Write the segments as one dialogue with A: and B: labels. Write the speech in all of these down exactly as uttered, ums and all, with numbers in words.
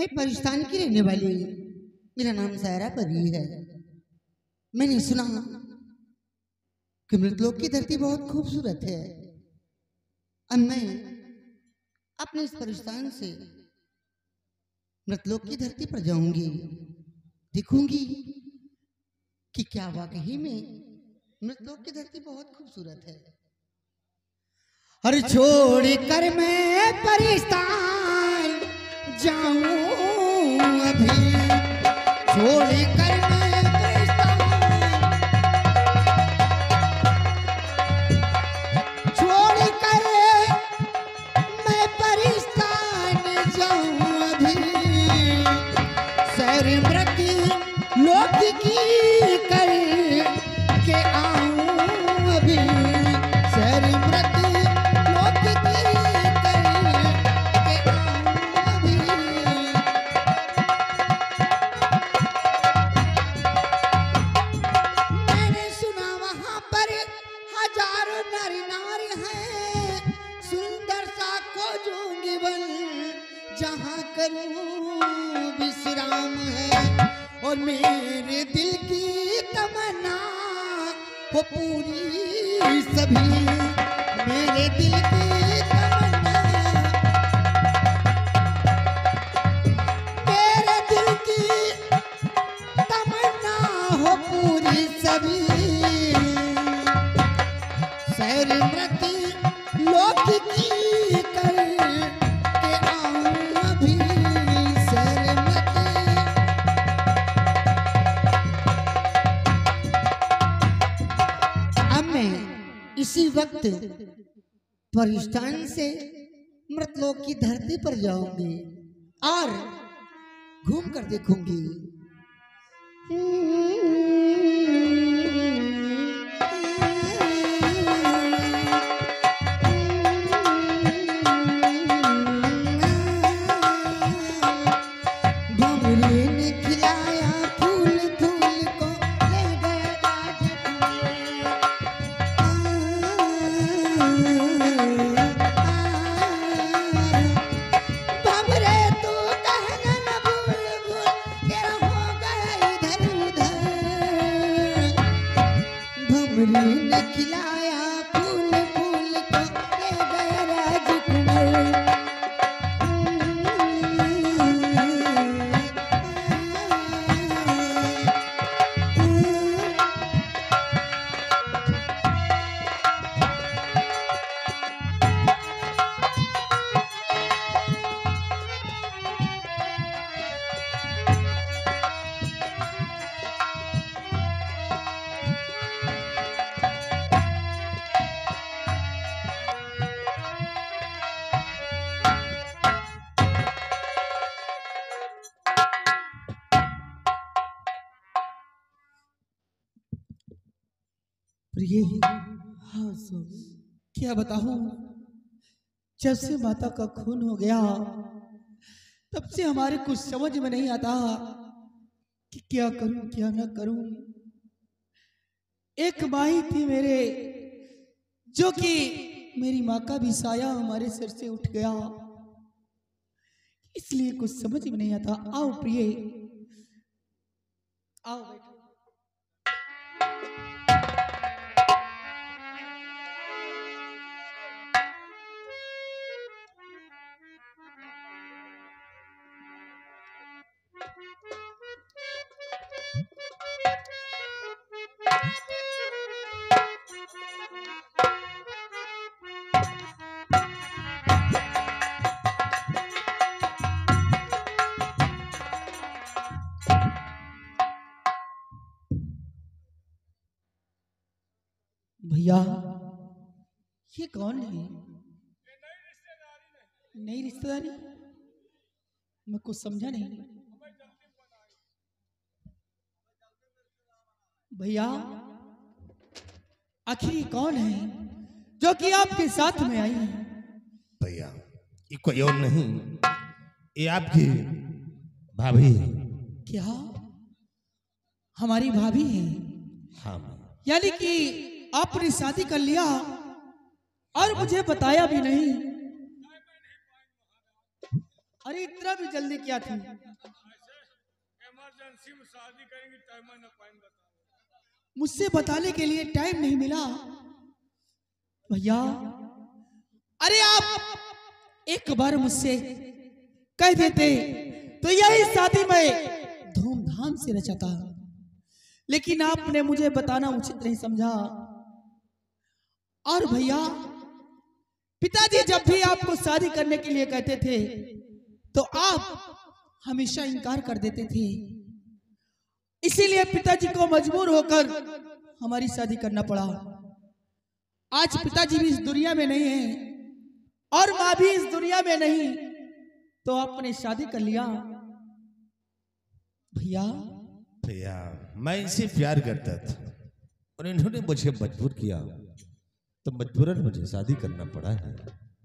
A: मैं परिस्तान की रहने वाली, मेरा नाम सायरा परी है। मैंने सुना कि मृतलोक की धरती बहुत खूबसूरत है। अब मैं अपने इस परिस्तान से मृतलोक की धरती पर जाऊंगी, देखूंगी कि क्या वाकई में मृतलोक की धरती बहुत खूबसूरत है। और छोड़ कर मैं परिस्तान जाऊं अभी, छोड़ कर मैं परिस्तान, छोड़ कर मैं परिस्तान जाऊं अभी, सैर मृत्यु लोक की कर के आऊं अभी, सैर मृत्यु लोक की कर के आऊं अभी। मैंने सुना वहां पर हजारों नर नारी हैं, सुंदर सा खोजूंगी वन जहां करूं विश्राम है, और मेरे दिल की तमन्ना हो पूरी सभी, मेरे दिल की तमन्ना, मेरे दिल की तमन्ना हो पूरी सभी, सैर मृत्यु लोक की कर के आऊं अभी, सैर मृत्यु। अब मैं इसी वक्त परिस्तान से मृतलोक की धरती पर जाऊंगी और घूम कर देखूंगी। भंवरे ने खिलाया फूल फूल को ले गया भंवरे तू कहना न भूल भूल तेरा हो गया इधर उधर, भंवरे ने खिलाया फूल फूल को ले गया राजकुमार।
B: प्रिय, हाँ सो क्या बताऊं, जब से माता का खून हो गया तब से हमारे कुछ समझ में नहीं आता कि क्या करूं क्या ना करूं। एक माई थी मेरे, जो कि मेरी माँ का भी साया हमारे सिर से उठ गया, इसलिए कुछ समझ में नहीं आता। आओ प्रिय, आओ बैठो। भैया, ये कौन है? नई रिश्तेदारी? मैं कुछ समझा नहीं भैया। आखिर ये कौन है जो कि आपके साथ में आई है?
C: भैया, ये कोई और नहीं, ये आपकी भाभी है।
B: क्या हमारी भाभी है?
C: हाँ,
B: यानी कि आपने शादी कर लिया और मुझे बताया भी नहीं। अरे इतना भी जल्दी क्या थी?
D: इमरजेंसी में शादी करेंगे टाइम ना पाएंगे।
B: मुझसे बताने के लिए टाइम नहीं मिला भैया। अरे आप एक बार मुझसे कह देते तो यही शादी में धूमधाम से रचाता, लेकिन आपने मुझे बताना उचित नहीं समझा। और भैया पिताजी जब भी आपको शादी करने के लिए कहते थे तो आप हमेशा इनकार कर देते थे, इसीलिए पिताजी को मजबूर होकर हमारी शादी करना पड़ा। आज पिताजी भी इस दुनिया में नहीं है और माँ भी इस दुनिया में नहीं, तो आपने शादी कर लिया। भैया
C: भैया मैं इनसे प्यार करता था और इन्होंने मुझे मजबूर किया, तो मजबूरन मुझे शादी करना पड़ा है।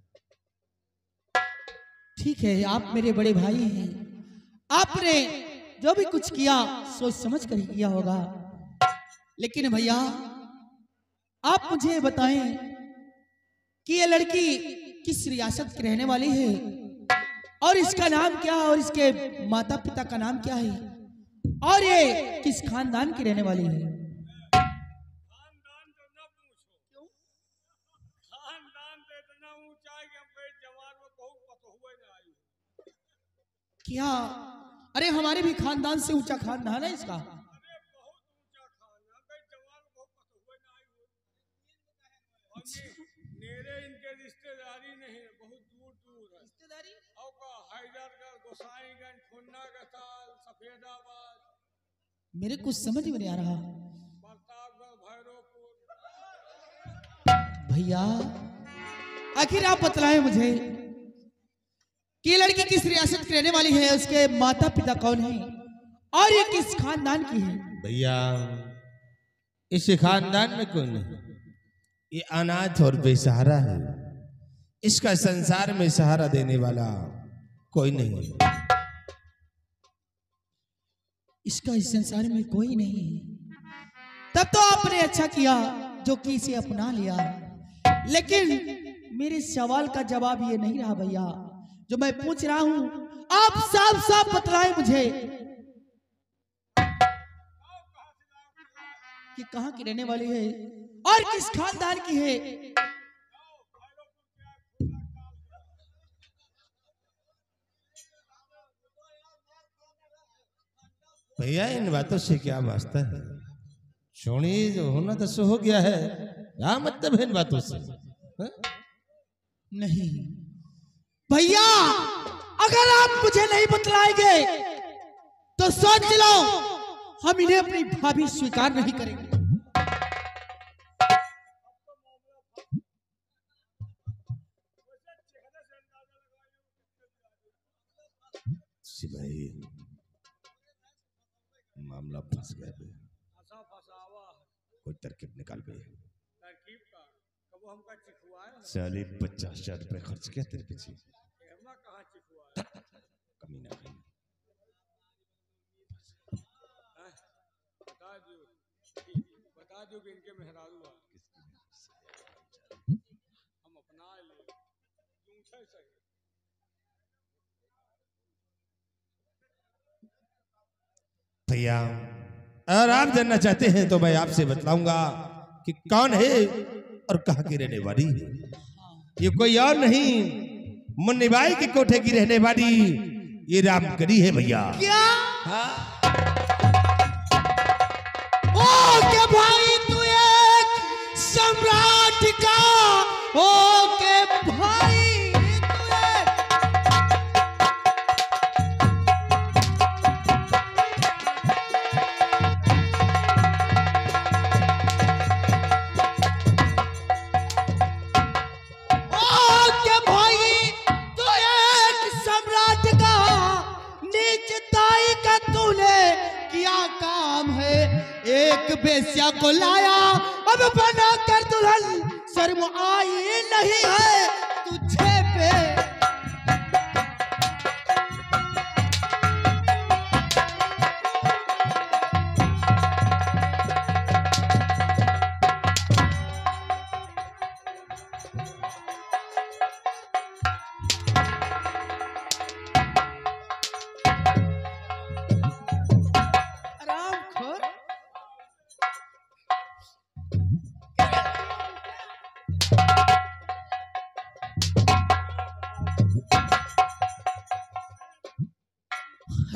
B: ठीक है, आप मेरे बड़े भाई हैं, आपने जो भी कुछ किया सोच समझ कर ही किया होगा। लेकिन भैया आप मुझे बताएं कि ये लड़की किस रियासत की रहने वाली है और इसका नाम क्या है और इसके माता पिता का नाम क्या है और ये किस खानदान की रहने वाली है?
D: खानदान तो ना पूछो, खानदान तो इतना ऊंचा है कि हमको इस जवान में बहुत पता हुआ ना आई।
B: क्या? अरे हमारे भी खानदान से ऊंचा खानदान है इसका।
D: अरे बहुत ऊंचा खानदान, हमको इस जवान में बहुत पता हुआ ना आई। मेरे इनके रिश्तेदारी नहीं है, बहुत दूर दूर है रिश्तेदारी। और का हैदरगढ़, गोसाईगंज, खुन्ना का साल, सफेदाबाद,
B: मेरे कुछ समझ में नहीं आ रहा
D: प्रतापगढ़, भैरवपुर।
B: भैया। आखिर आप बतलाएं मुझे कि ये लड़की किस रियासत की रहने वाली है, उसके माता पिता कौन है और ये किस खानदान की है?
C: भैया इस खानदान में कोई नहीं, ये अनाथ और बेसहारा है, इसका संसार में सहारा देने वाला कोई नहीं।
B: इसका इस संसार में कोई नहीं है। तब तो आपने अच्छा किया जो कि इसे अपना लिया, लेकिन मेरे सवाल का जवाब ये नहीं रहा भैया जो मैं पूछ रहा हूं। आप साफ साफ बतलाएं मुझे कि कहां की रहने वाली है और किस खानदान की है।
C: भैया इन बातों से क्या वास्ता है, छोड़िए, जो होना तो सो हो गया है, क्या मतलब है इन बातों से? हा?
B: नहीं भैया, अगर आप मुझे नहीं बतलाएंगे तो सोच लो हम इन्हें अपनी भाभी स्वीकार नहीं करेंगे।
C: सिपाही मामला फंस गया बे,
D: फसा फसावा है
C: कोई तरकीब निकाल बे।
D: तरकीब का कब हमका चिखुआए ना,
C: साले पचास हजार रुपए खर्च किया तेरे पीछे,
D: हमका कहाँ चिखुआए।
C: कमी ना कहीं।
D: बता दो, बता दो कि इनके मेहरारू है, हम अपना ले क्यों छै सही।
C: भैया अगर आप जानना चाहते हैं तो मैं आपसे बतलाऊंगा कि कौन है और कहाँ की रहने वाली है। ये कोई और नहीं, मुन्नी बाई के कोठे की रहने वाली ये रामकली है भैया।
B: क्या?
C: हाँ?
B: ओ के भाई तू एक सम्राट का, ओ के भाई तू एक ओ के भाई तू एक सम्राट का, नीचताई का तूने किया काम है, एक बेस्या को लाया अब बना कर दुल्हन, शर्म आई नहीं है तुझे पे।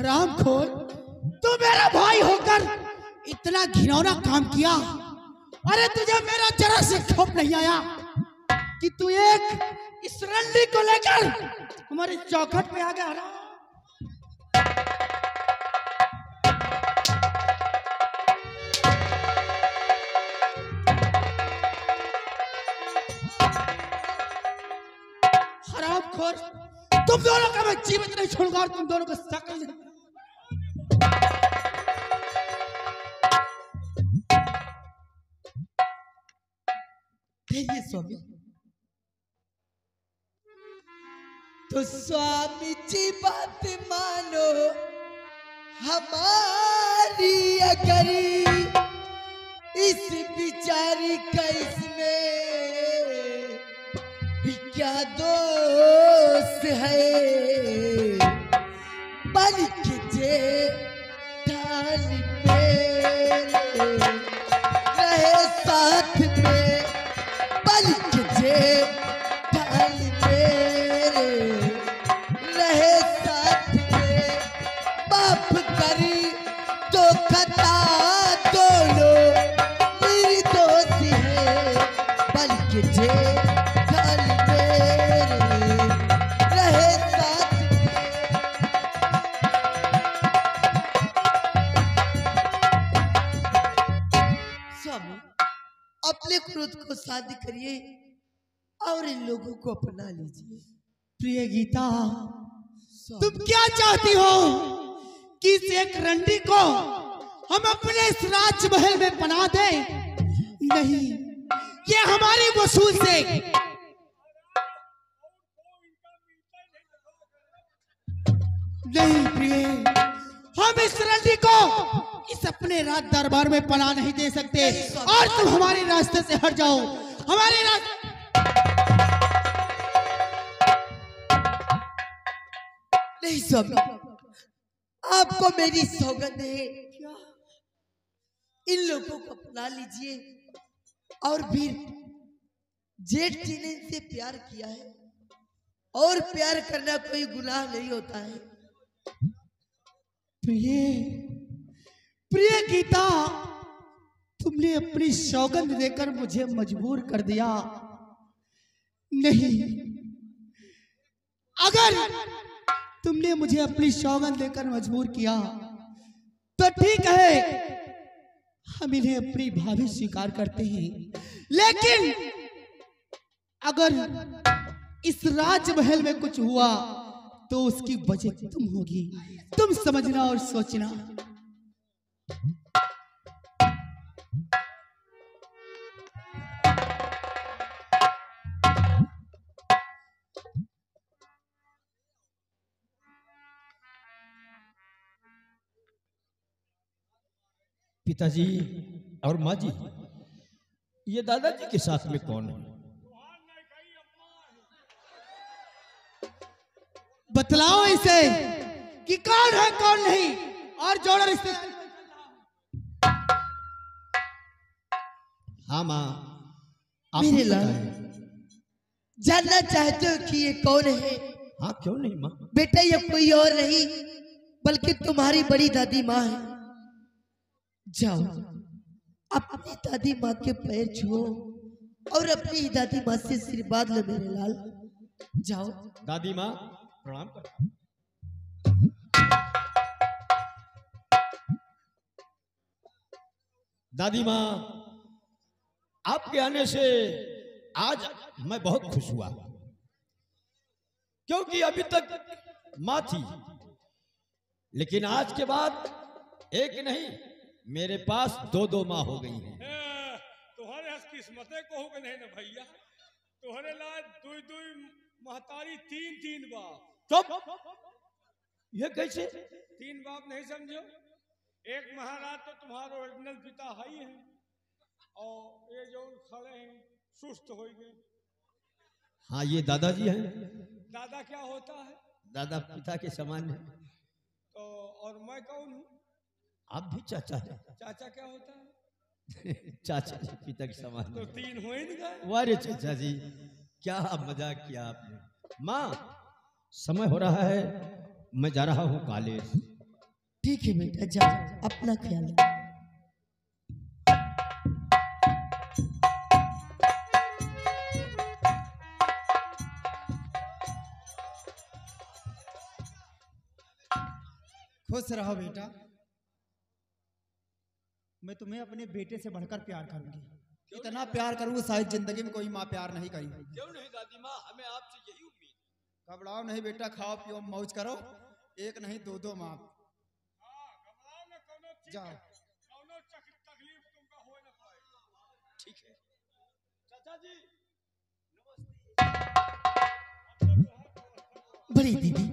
B: हरामखोर, तू मेरा भाई होकर इतना घिनौना काम किया। अरे तुझे मेरा जरा से खौफ नहीं आया कि तू एक इस रंडी को लेकर हमारे चौखट पे आ गया। हराम हरामखोर, तुम दोनों का मैं जीवित नहीं छोड़ूंगा और तुम दोनों को शकल
A: ये स्वामी।
E: तो स्वामी जी बात मानो हमारी, अगर इस बिचारी का इसमें क्या दोष है, बल्कि जे ढाल में रहे साथ में, बल्कि जे ढाल में रहे साथ में, माफ करी तो खता दोनों मेरी दोस्ती है, बल्कि जे ढाल में रहे साथ में। स्वामी, अपने क्रोध को शांत करिए और इन लोगों को अपना लीजिए।
B: प्रिय गीता, तुम क्या चाहती हो कि इस एक रंडी को हम अपने इस राजमहल में बना दें? नहीं, ये हमारी वसूल से नहीं प्रिय, हम इस रंडी को इस अपने राज दरबार में पनाह नहीं दे सकते और तुम हमारे रास्ते से हट जाओ। हमारे रास्ते
E: नहीं स्वामी, आपको मेरी सौगंध है, इन लोगों को अपना लीजिए और फिर जेठ जी ने इनसे प्यार किया है और प्यार करना कोई गुनाह नहीं होता है।
B: प्रिय प्रिय गीता, तुमने अपनी सौगंध देकर मुझे मजबूर कर दिया। नहीं, अगर तुमने मुझे अपनी सौगंध देकर मजबूर किया तो ठीक है, हम इन्हें अपनी भाभी स्वीकार करते हैं। लेकिन अगर इस राजमहल में कुछ हुआ तो उसकी वजह तुम होगी। तुम समझना और सोचना।
F: पिताजी और माँ जी, ये दादाजी के साथ में कौन है?
B: बतलाओ इसे कि कौन है कौन नहीं, और जोड़ो रिश्ते।
F: हाँ माँ, आप
E: मेरे
F: मुझे
E: लाल,
F: बताएं।
E: जानना चाहते हो कि ये कौन है?
F: हाँ क्यों नहीं माँ।
E: बेटा, ये कोई और नहीं बल्कि तुम्हारी बड़ी दादी माँ है। जाओ, अपनी दादी माँ के पैर छुओ और अपनी दादी माँ से आशीर्वाद लो मेरे लाल। जाओ।
F: दादी माँ प्रणाम कर। दादी माँ, आपके आने से आज मैं बहुत खुश हुआ, क्योंकि अभी तक माँ थी, लेकिन आज के बाद एक नहीं, मेरे पास दो दो माँ हो गई हैं।
D: ए, तुम्हारे हस किस्मते को हो गए नहीं ना भैया, तुम्हारे लाए दुई दुई महतारी तीन तीन बाप।
F: चुप, ये कैसे?
D: तीन बाप नहीं समझो, एक महाराज तो तुम्हारा ओरिजिनल पिता है ही है, और ये जो खड़े हैं सुस्त हो गए।
F: हाँ, ये दादाजी हैं।
D: दादा क्या होता है?
F: दादा पिता के समान है।
D: तो और मैं कौन हूँ?
F: आप भी चाचा हैं।
D: चाचा क्या होता है?
F: चाचा जी पिता के समान
D: तो
F: है।
D: तीन हो ही नहीं गए।
F: वारे चाचा जी, क्या मजाक किया आपने। माँ, समय हो रहा है, मैं जा रहा हूँ कॉलेज।
E: ठीक है बेटा, जाओ अपना ख्याल रखो।
B: खुश रहो बेटा, मैं तुम्हें अपने बेटे से बढ़कर प्यार करूंगी। इतना प्यार करूंगा शायद जिंदगी में कोई माँ प्यार नहीं करी।
F: क्यों नहीं दादी माँ, हमें आपसे यही उम्मीद।
B: घबराओ नहीं बेटा, खाओ पियो मौज करो, एक नहीं दो दो माँ। जाओ
F: ठीक है चाचा जी।
E: बड़ी दीदी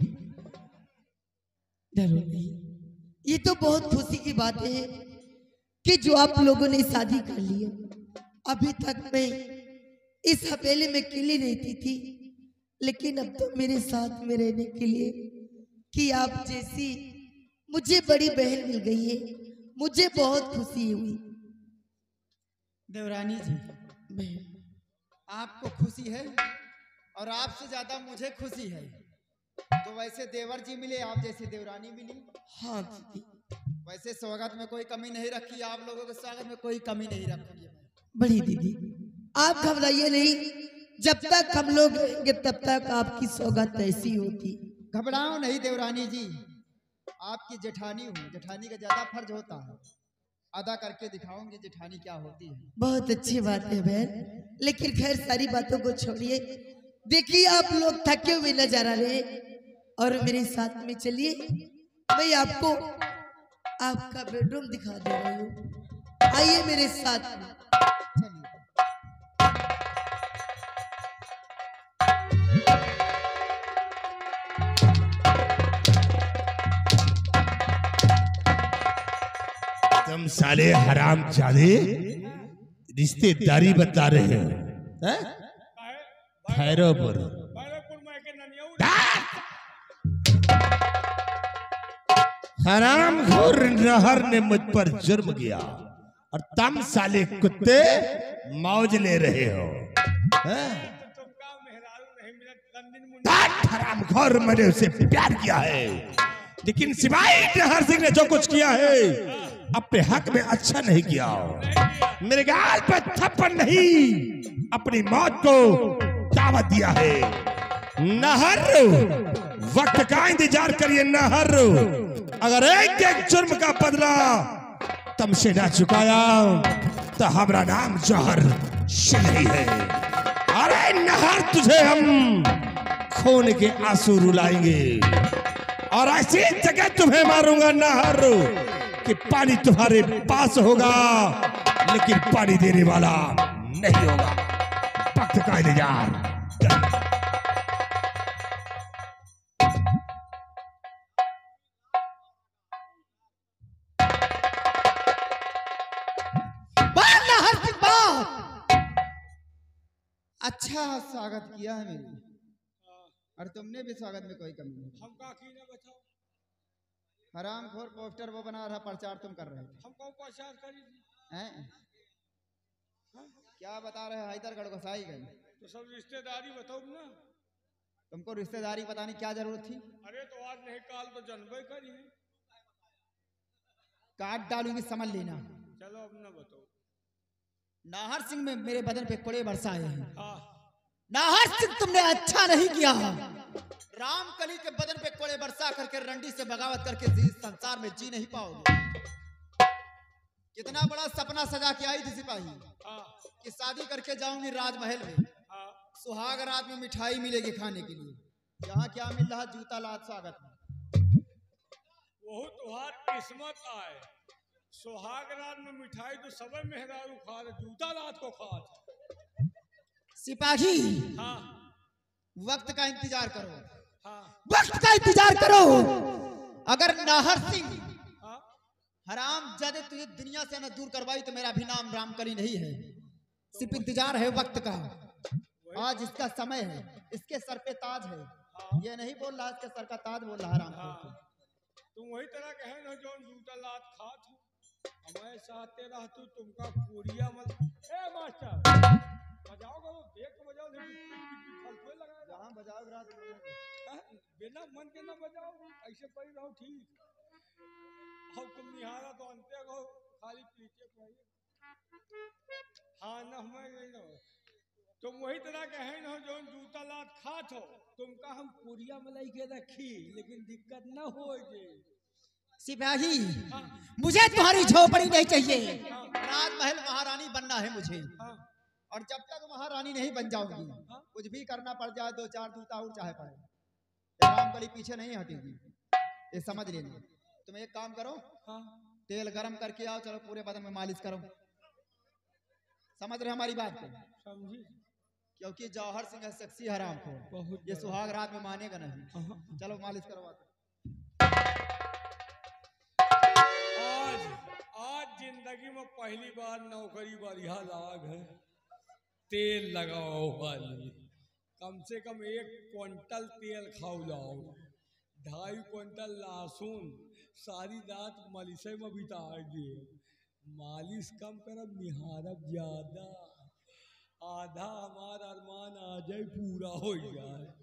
E: डरो नहीं, ये तो बहुत खुशी की बात है कि जो आप लोगों ने शादी कर ली है। अभी तक मैं इस हवेली में अकेली रहती थी, लेकिन अब तो मेरे साथ में रहने के लिए कि आप जैसी मुझे बड़ी बहन मिल गई है, मुझे बहुत खुशी हुई।
B: देवरानी जी,
E: बहन
B: आपको खुशी है और आपसे ज्यादा मुझे खुशी है। तो वैसे देवर जी मिले, आप जैसी देवरानी मिली।
E: हाँ दीदी,
B: वैसे स्वागत में कोई कमी नहीं रखी, आप लोगों के स्वागत में कोई कमी नहीं रखी है।
E: बड़ी दीदी आप घबराइए नहीं, जब तक हम लोग रहेंगे तब तक आपकी सौगात ऐसी होती।
B: घबराओ नहीं देवरानी जी, आपकी जेठानी हूँ, जेठानी का ज्यादा फर्ज होता है, अदा करके दिखाऊंगी जेठानी क्या होती है।
E: बहुत अच्छी बात है बहन, लेकिन खैर सारी बातों को छोड़िए। देखिए आप लोग थके हुए नजर आ रहे और मेरे साथ में चलिए, मैं आपको आपका बेडरूम दिखा दे रही हूँ। आइए मेरे साथ में।
C: तुम साले हराम जादे रिश्तेदारी बता रहे हो, हैं? खैरोपुर हराम घोर नहर ने मुझ पर जुर्म किया और तुम साले कुत्ते मौज ले रहे हो, हैं? हराम घोर मैंने उसे प्यार किया है, लेकिन सिवाय नहर सिंह ने जो कुछ किया है अपने हक में अच्छा नहीं किया। मेरे गाल पर थप्पड़ नहीं, अपनी मौत को दावत दिया है। नहर वक्त का इंतजार करिए। नहर अगर एक एक जुर्म का बदला तुमसे ना चुकाया तो हमारा नाम जौहर शिलरी है। अरे नहर तुझे हम खून के आंसू रुलाएंगे और ऐसी जगह तुम्हें मारूंगा नहर कि पानी तुम्हारे पास होगा लेकिन पानी देने वाला नहीं होगा। वक्त का इंतजार।
B: अच्छा स्वागत किया है मेरी, और तुमने भी स्वागत में कोई कमी नहीं।
D: हम का की ना बताओ,
B: हराम खोर पोस्टर वो बना रहा, प्रचार तुम कर रहे थे।
D: हम कौन प्रचार करी थी?
B: हैं? क्या बता रहे हैं, हैदरगढ़ घुसाई गई
D: तो सब रिश्तेदारी बताओ ना।
B: तुमको रिश्तेदारी बताने की क्या जरूरत थी?
D: अरे तो आज नहीं काल तो जनबे करी।
B: काट डालूंगी समझ लेना।
D: चलो अब ना बताओ।
B: नाहर सिंह में मेरे बदन पे कोड़े बरसाए हैं।
D: हाँ
B: नाहर सिंह तुमने अच्छा नहीं किया। रामकली के बदन पे कोड़े बरसा करके रंडी से बगावत करके इस संसार में जी नहीं पाओगे। कितना बड़ा सपना सजा के आई थी सिपाही
D: हाँ
B: कि शादी करके जाऊंगी राजमहल में,
D: हाँ
B: सुहाग रात में मिठाई मिलेगी खाने के लिए। यहाँ क्या मिल रहा, जूता लाद स्वागत में।
D: वो तुम्हार किस्मत आए। सुहाग रात में मिठाई तो सब मेहरारू खा रहे, जूता रात को खा।
B: सिपाही
D: हाँ
B: वक्त का इंतजार करो,
D: हाँ
B: वक्त का इंतजार करो। अगर नाहर सिंह
D: हाँ
B: हराम जादे तुझे दुनिया से न दूर करवाई तो मेरा भी नाम रामकली नहीं है। सिर्फ इंतजार है वक्त का। आज इसका समय है, इसके सर पे ताज है। ये नहीं बोल रहा इसके सर का ताज बोल रहा राम।
D: तुम वही तरह कहे ना जो जूता लात खा थू, हमें चाहते रह तू तुमका पूरिया मत। ए मास्टर बजाओगे तो देख के बजाओ, फलफल लगा
B: जहाँ बजाओ रात
D: बिना मन के ना बजाओ, ऐसे पड़ी रहो ठीक। और तुम निहारा तो अंते को खाली पीछे पड़े। हाँ न मैं नहीं ना तुम वही तरह के हैं ना जो जूता लात खात हो तुमका हम पूरिया मलाई के रखी लेकिन दिक्कत न होगी।
B: सिपाही
D: हाँ
B: मुझे तुम्हारी झोपड़ी नहीं चाहिए।
D: हाँ
G: राजमहल महारानी बनना है मुझे,
D: हाँ
G: और जब तक महारानी नहीं बन जाऊंगी
D: हाँ।
G: कुछ भी करना पड़ जाए, दो चार जूता और चाहे पड़े, ये राम कली पीछे नहीं हटेगी, ये समझ लेना। तुम एक काम करो,
D: हाँ
G: तेल गरम करके आओ, चलो पूरे बदन में मालिश करो। समझ रहे हमारी बात को?
D: समझी।
G: क्योंकि जौहर सिंह है सेक्सी हराम को,
D: बहुत
G: ये
D: बड़ा।
G: सुहाग रात में मानेगा नहीं।
D: हाँ।
G: चलो मालिश करवा।
D: आज आज जिंदगी में पहली बार नौकरी बढ़िया लाग है। तेल लगाओ वाली कम से कम एक क्विंटल तेल खाओ लाओ, ढाई क्विंटल लहसुन, सारी रात मालिशे में बिताएंगे। मालिश कम करब निहारब ज्यादा, आधा हमारा अरमान आ जाए पूरा हो जाए।